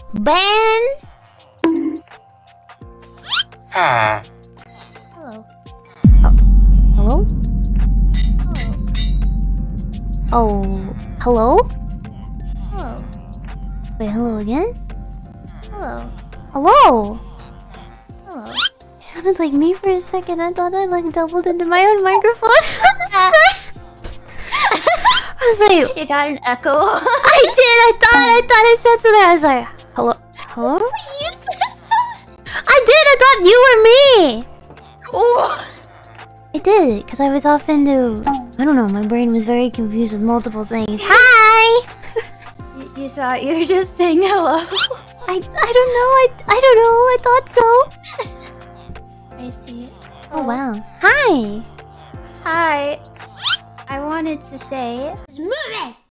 Ben? Ah. Hello. Hello? Oh. Hello? Hello. Wait, hello again? Hello. Hello? Hello. You sounded like me for a second. I thought I like doubled into my own microphone. I was like, You got an echo. I did. I thought I said something. I was like, hello, hello. You said something. I did. I thought you were me. Oh. I did, because I was off into, I don't know. My brain was very confused with multiple things. Hi. You thought you were just saying hello. I don't know. I don't know. I thought so. I see. Oh wow. Hi. Hi. I wanted to say... Mumei!